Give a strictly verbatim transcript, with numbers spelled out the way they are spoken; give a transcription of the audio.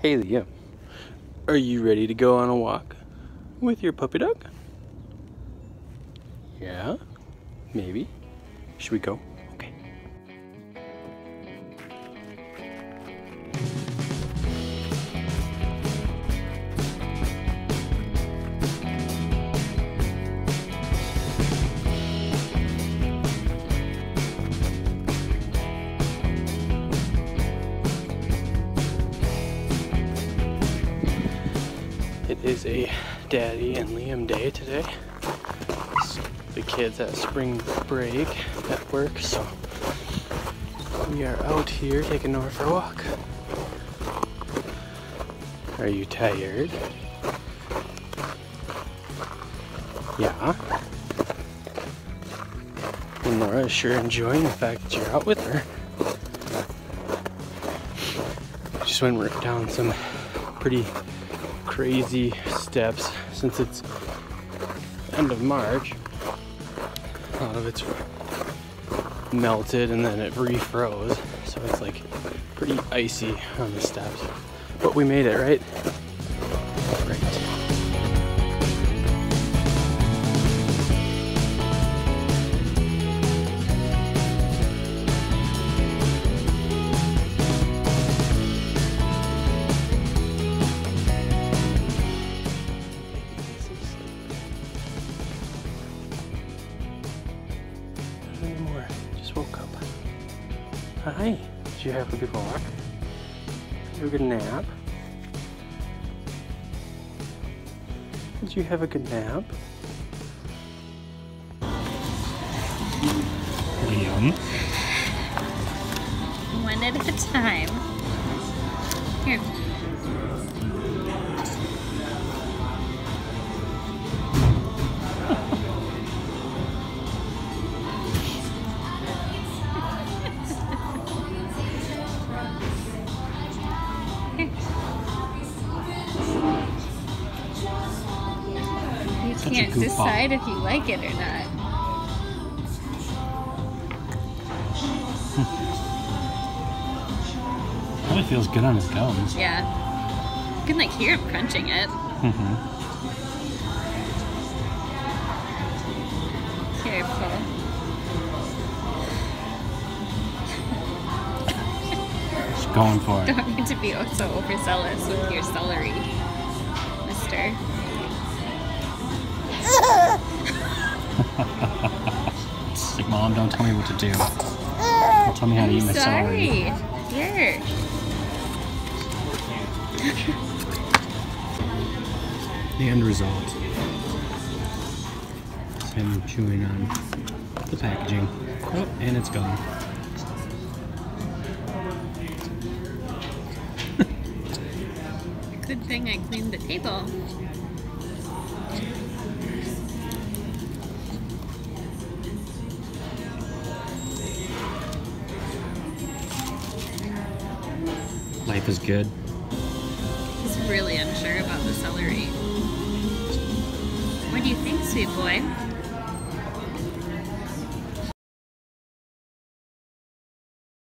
Hey Liam, are you ready to go on a walk with your puppy dog? Yeah? Maybe? Should we go? Okay. It is a Daddy and Liam day today. So the kids have spring break at work, so we are out here taking over for a walk. Are you tired? Yeah. And Laura is sure enjoying the fact that you're out with her. Just went down some pretty crazy steps since it's end of March. A lot of it's melted and then it refroze, so it's like pretty icy on the steps. But we made it, right? Right. Anymore. Just woke up. Hi. Did you have a good walk? Did you have a good nap? Did you have a good nap? Liam. One at a time. Here. You can't decide if you like it or not. Really feels good on his gums. Yeah. You can like hear him crunching it. Mm-hmm. Careful. Just going for it. Don't need to be so overzealous with your celery, mister. It's like, Mom, don't tell me what to do. Don't tell me how to eat my celery. Sorry. Here. The end result is him chewing on the packaging. Oh, and it's gone. Good thing I cleaned the table. Life is good. He's really unsure about the celery. What do you think, sweet boy?